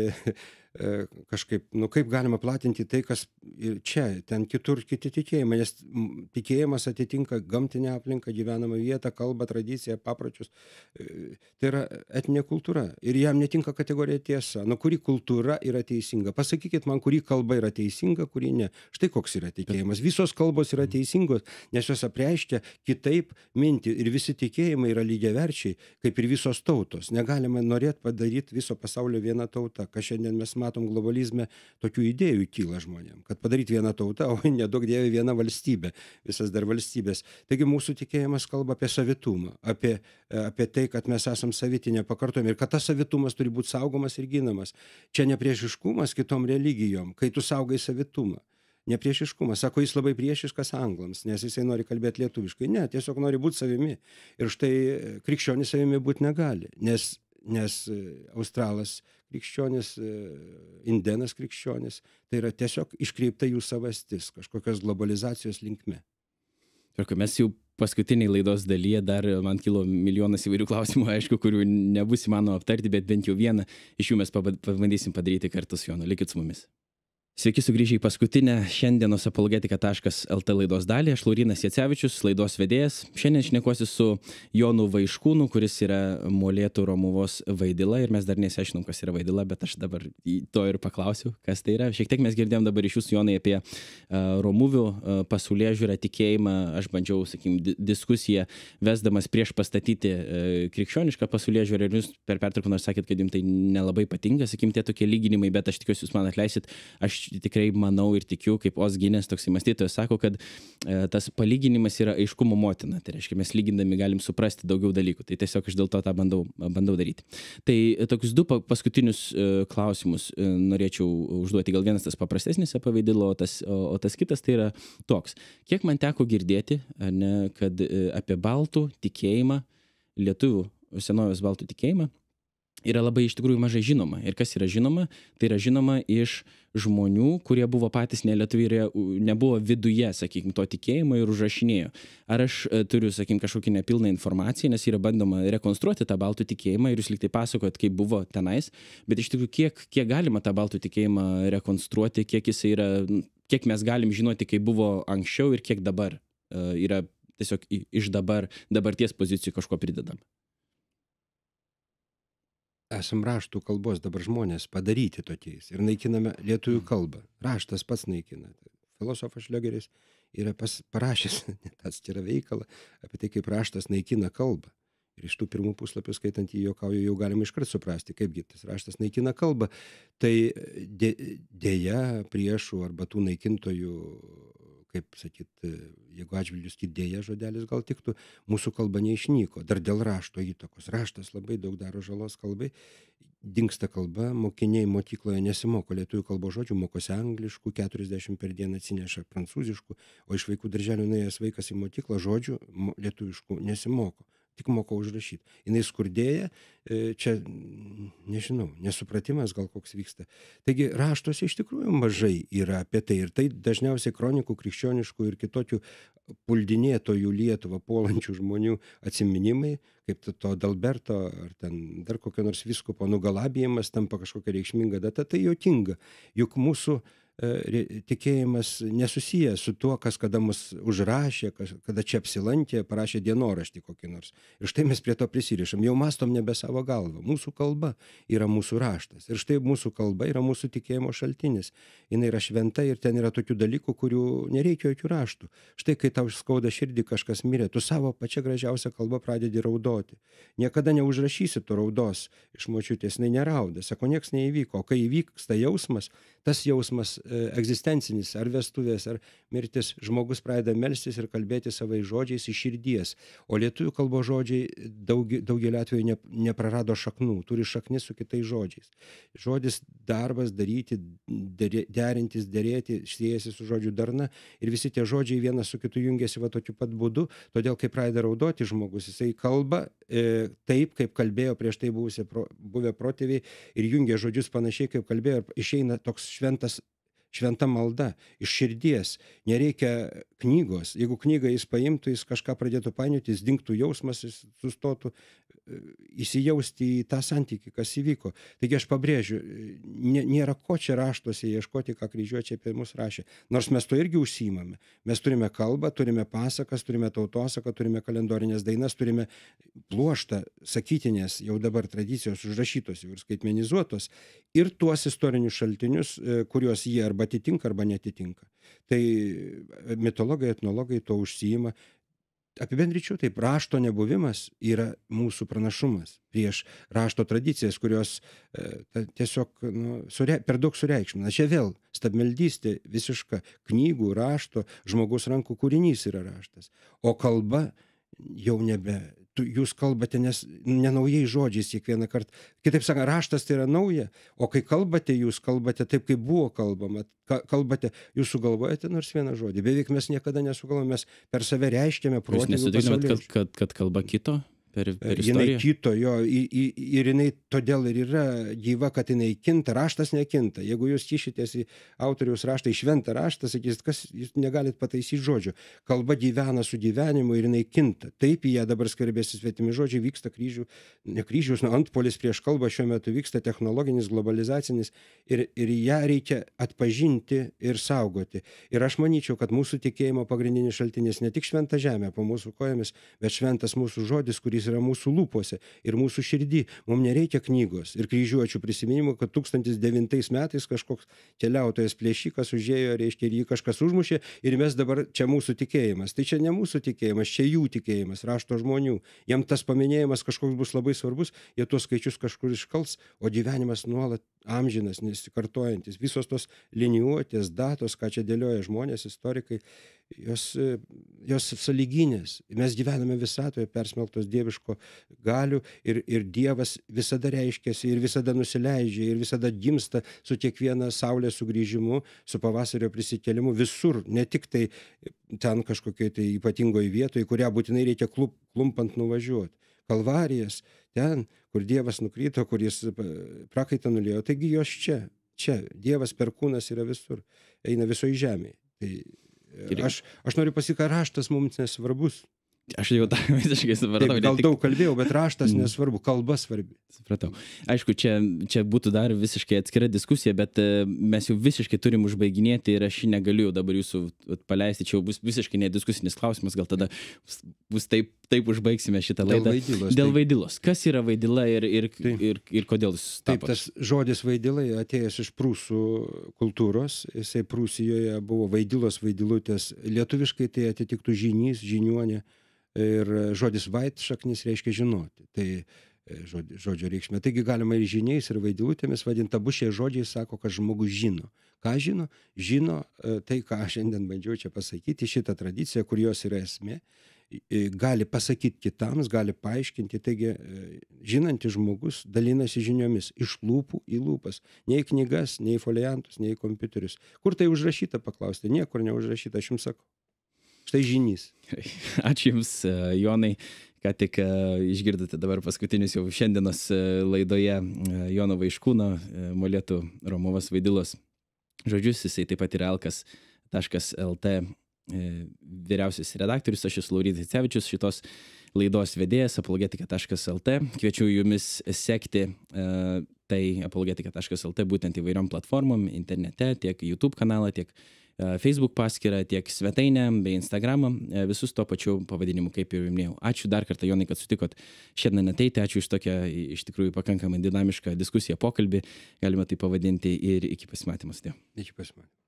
Speaker 3: kažkaip, nu kaip galima platinti tai, kas ir čia, ten kitur kiti tikėjimai, nes tikėjimas atitinka gamtinę aplinką, gyvenamą vietą, kalbą, tradiciją, papročius. Tai yra etinė kultūra ir jam netinka kategorija tiesa. Nu, kuri kultūra yra teisinga? Pasakykit man, kuri kalba yra teisinga, kuri ne. Štai koks yra tikėjimas. Visos kalbos yra teisingos, nes jos apreiškia kitaip mintį ir visi tikėjimai yra lygiaverčiai, kaip ir visos tautos. Negalima norėti padaryti viso pasaulio vieną tautą, ką šiandien mes matom globalizme, tokių idėjų kyla žmonėm, kad padaryti vieną tautą, o nedaug dievė vieną valstybę, visas dar valstybės. Taigi mūsų tikėjimas kalba apie savitumą, apie, apie tai, kad mes esam saviti, nepakartojami ir kad tas savitumas turi būti saugomas ir ginamas. Čia ne priešiškumas kitom religijom, kai tu saugai savitumą. Ne priešiškumas. Sako, jis labai priešiškas anglams, nes jisai nori kalbėti lietuviškai. Ne, tiesiog nori būti savimi. Ir štai krikščionis savimi būti negali, nes nes australas krikščionis, indenas krikščionis, tai yra tiesiog iškreipta jų savastis, kažkokios globalizacijos linkme.
Speaker 2: Ir mes jau paskutiniai laidos dalyje dar man kilo milijonas įvairių klausimų, aišku, kurių nebus įmanoma aptarti, bet bent jau vieną iš jų mes pabandysim padaryti kartu su Jonu. Likit su mumis. Sveiki sugrįžę į paskutinę šiandienos apologetika taškas lt laidos dalį. Aš Laurynas Jacevičius, laidos vedėjas. Šiandien šnekuosi su Jonu Vaiškūnu, kuris yra Molėtų Romuvos Vaidila. Ir mes dar nesiaiškinom, kas yra Vaidila, bet aš dabar to ir paklausiu, kas tai yra. Šiek tiek mes girdėjom dabar iš jūsų, Jonai, apie uh, Romuvių uh, pasaulėžiūrą, tikėjimą. Aš bandžiau, sakykim, di diskusiją vesdamas prieš pastatyti uh, krikščionišką pasaulėžiūrą. Ir jūs per pertrauką nors sakėt, kad jums tai nelabai patinka, sakykim, tie tokie lyginimai, bet aš tikiuosi, jūs man atleisit. Aš tikrai manau ir tikiu, kaip Os Ginės toksai mąstytojas sako, kad e, tas palyginimas yra aiškumo motina. Tai reiškia, mes lygindami galim suprasti daugiau dalykų. Tai tiesiog aš dėl to tą bandau, bandau daryti. Tai e, tokius du paskutinius e, klausimus e, norėčiau užduoti. Gal vienas tas paprastesnis apie Vaidilą, o tas, o, o tas kitas tai yra toks. Kiek man teko girdėti, ne, kad e, apie baltų tikėjimą, lietuvių senovės baltų tikėjimą, yra labai iš tikrųjų mažai žinoma. Ir kas yra žinoma? Tai yra žinoma iš žmonių, kurie buvo patys nelietuviai ir nebuvo viduje, sakykime, to tikėjimo ir užrašinėjo. Ar aš turiu, sakykime, kažkokį nepilną informaciją, nes yra bandoma rekonstruoti tą baltų tikėjimą ir jūs lyg tai pasakojat, kaip buvo tenais, bet iš tikrųjų, kiek, kiek galima tą baltų tikėjimą rekonstruoti, kiek jis yra, kiek mes galim žinoti, kaip buvo anksčiau ir kiek dabar uh, yra tiesiog iš dabar, dabarties pozicijų kažko pridedama.
Speaker 3: Esam raštų kalbos dabar žmonės padaryti tokiais ir naikiname lietuvių kalbą. Raštas pats naikina. Filosofas Šliogeris yra pas, parašęs atskirą veikalą apie tai, kaip raštas naikina kalbą. Ir iš tų pirmų puslapių skaitant jį juokauju, jau galima iškart suprasti, kaipgi tas raštas naikina kalbą. Tai dė, dėja priešų arba tų naikintojų, kaip sakyt, jeigu atžvilgius dėja žodelis gal tiktų, mūsų kalba neišnyko. Dar dėl rašto įtakos. Raštas labai daug daro žalos kalbai. Dingsta kalba, mokiniai mokykloje nesimoko lietuvių kalbos žodžių, mokosi angliškų, keturiasdešimt per dieną atsineša prancūziškų, o iš vaikų darželio nuėjęs vaikas į mokyklą žodžių lietuviškų nesimoko. tik moka užrašyti. Jinai skurdėja, čia, nežinau, nesupratimas gal koks vyksta. Taigi raštuose iš tikrųjų mažai yra apie tai. Ir tai dažniausiai kronikų, krikščioniškų ir kitokių puldinėtojų Lietuvą puolančių žmonių atsiminimai, kaip to, to Dalberto ar ten dar kokio nors vyskupo nugalabijimas tampa kažkokia reikšminga data, tai juokinga. Juk mūsų tikėjimas nesusijęs su tuo, kas kada mus užrašė, kas, kada čia apsilankė, parašė dienoraštį kokį nors. Ir štai mes prie to prisirišam. Jau mastom nebe savo galvą. Mūsų kalba yra mūsų raštas. Ir štai mūsų kalba yra mūsų tikėjimo šaltinis. Jis yra šventa ir ten yra tokių dalykų, kurių nereikia jokių raštų. Štai kai tau skauda širdį, kažkas mirė, tu savo pačią gražiausią kalbą pradedi raudoti. Niekada neužrašysi tu raudos iš močiutės, jinai nerauda. Sako, nieks neįvyko. O kai įvyksta jausmas, tas jausmas egzistencinis, ar vestuvės, ar mirtis, žmogus pradeda melstis ir kalbėti savais žodžiais iš širdies. O lietuvių kalbos žodžiai daug, daugelį atveju ne, neprarado šaknų, turi šaknis su kitais žodžiais. Žodis darbas, daryti, derintis, dėrėti, siejasi su žodžiu darna ir visi tie žodžiai vienas su kitu jungiasi va tokiu pat būdu, todėl kai pradeda raudoti žmogus, jisai kalba e, taip, kaip kalbėjo prieš tai buvusi, pro, buvę protėviai ir jungia žodžius panašiai, kaip kalbėjo ir išeina toks šventas šventa malda iš širdies. Nereikia knygos. Jeigu knygą jis paimtų, jis kažką pradėtų painioti, jis dingtų jausmas, jis sustotų įsijausti į tą santykį, kas įvyko. Taigi aš pabrėžiu, nėra ko čia raštuose ieškoti, ką kryžiuočiai apie mus rašė. Nors mes to irgi užsiimame. Mes turime kalbą, turime pasakas, turime tautosaką, turime kalendorinės dainas, turime pluoštą sakytinės jau dabar tradicijos užrašytos ir skaitmenizuotos ir tuos istorinius šaltinius, kuriuos jie arba atitinka, arba netitinka. Tai mitologai, etnologai to užsiima. Apibendryčiau, taip, rašto nebuvimas yra mūsų pranašumas prieš rašto tradicijas, kurios e, tiesiog nu, sure, per daug sureikšmina. Čia vėl stabmeldystė visiška knygų, rašto, žmogaus rankų kūrinys yra raštas. O kalba jau nebe. Jūs kalbate nes, ne naujais žodžiais kiekvieną kartą. Kitaip sakant, raštas tai yra nauja, o kai kalbate, jūs kalbate taip, kaip buvo kalbama. Kalbate, jūs sugalvojate nors vieną žodį. Beveik mes niekada nesugalvojame, mes per save reiškiame protėvių
Speaker 2: pasaulį. Jūs nesutiktumėt, kad, kad, kad kalba kito? Per, per
Speaker 3: jinai kito, jo, ir jinai todėl ir yra gyva, kad jinai kinta, raštas nekinta. Jeigu jūs kišitės į autoriaus raštą, į šventą raštą, sakysit, kas jūs negalit pataisyti žodžių. Kalba gyvena su gyvenimu ir jinai kinta. Taip į ją dabar skverbėsi svetimi žodžiai, vyksta kryžių, ne kryžius, nu, antpolis prieš kalbą šiuo metu vyksta technologinis, globalizacinis ir, ir ją reikia atpažinti ir saugoti. Ir aš manyčiau, kad mūsų tikėjimo pagrindinis šaltinis ne tik šventa žemė po mūsų kojomis, bet šventas mūsų žodis, kuris yra mūsų lūpose ir mūsų širdį. Mums nereikia knygos ir kryžiuočių prisiminimų, kad tūkstantis devintais metais kažkoks keliautojas plėšikas užėjo, reiškia, ir jį kažkas užmušė ir mes dabar čia mūsų tikėjimas. Tai čia ne mūsų tikėjimas, čia jų tikėjimas, rašto žmonių. Jam tas paminėjimas kažkoks bus labai svarbus, jie tuos skaičius kažkur iškals, o gyvenimas nuolat amžinas, nesikartojantis. Visos tos liniuotės, datos, ką čia dėlioja žmonės, istorikai, jos, jos sąlyginės. Mes gyvename visatoje persmelktos dieviško galių ir, ir Dievas visada reiškiasi ir visada nusileidžia ir visada gimsta su kiekviena saulės sugrįžimu, su pavasario prisikėlimu visur, ne tik tai ten kažkokiai tai ypatingoje vietoje, kurią būtinai reikia klup, klumpant nuvažiuoti. Kalvarijas, ten, kur Dievas nukrito, kur jis prakaitą nuliejo. Taigi jos čia, čia. Dievas perkūnas yra visur, eina visoje žemėje. Tai aš, aš noriu pasakyti, kad raštas mums nesvarbus.
Speaker 2: Aš jau tą visiškai supratau.
Speaker 3: Taip, gal tik... daug kalbėjau, bet raštas nesvarbu, kalba svarbi.
Speaker 2: Supratau. Aišku, čia, čia būtų dar visiškai atskira diskusija, bet mes jau visiškai turim užbaiginėti ir aš negaliu dabar jūsų paleisti. Čia jau bus visiškai nediskusinis klausimas, gal tada bus taip, taip užbaigsime šitą laidą.
Speaker 3: Dėl vaidilos.
Speaker 2: Dėl vaidilos. Kas yra vaidila ir, ir,
Speaker 3: taip.
Speaker 2: ir, ir kodėl jūs tapot?
Speaker 3: Taip, tas žodis vaidilai atėjęs iš prūsų kultūros. Jisai Prūsijoje buvo vaidilos, vaidilutės. Lietuviškai tai atitiktų žynys, žiniuonė. Ir žodis vait šaknis reiškia žinoti. Tai žodžio, žodžio reikšmė. Taigi galima ir žiniais, ir vaidilutėmis vadinti. Abu šie žodžiai sako, kad žmogus žino. Ką žino? Žino tai, ką aš šiandien bandžiau čia pasakyti, šitą tradiciją, kur jos yra esmė. Gali pasakyti kitams, gali paaiškinti. Taigi, žinantis žmogus dalinasi žiniomis iš lūpų į lūpas. Ne į knygas, ne į foliantus, ne į kompiuterius. Kur tai užrašyta, paklausti? Niekur neužrašyta, aš jums sakau. Štai žinys.
Speaker 2: Ačiū Jums, Jonai, ką tik išgirdote dabar paskutinius jau šiandienos laidoje Jono Vaiškūno, Molėtų Romovos Vaidilos žodžius. Jisai taip pat yra elkas taškas lt vyriausias redaktorius, aš esu Laurynas Icevičius, šitos laidos vedėjas apologetika taškas lt. Kviečiu jumis sekti uh, tai apologetika taškas lt būtent įvairiom platformom internete, tiek YouTube kanalą, tiek uh, Facebook paskyrą, tiek svetainę bei Instagramą, uh, visus tuo pačiu pavadinimu, kaip ir minėjau. Ačiū dar kartą, Jonai, kad sutikot šiandien ateiti, ačiū iš tokią iš tikrųjų pakankamai dinamišką diskusiją, pokalbį, galima tai pavadinti, ir iki pasimatymus.
Speaker 3: Iki pasimatymus.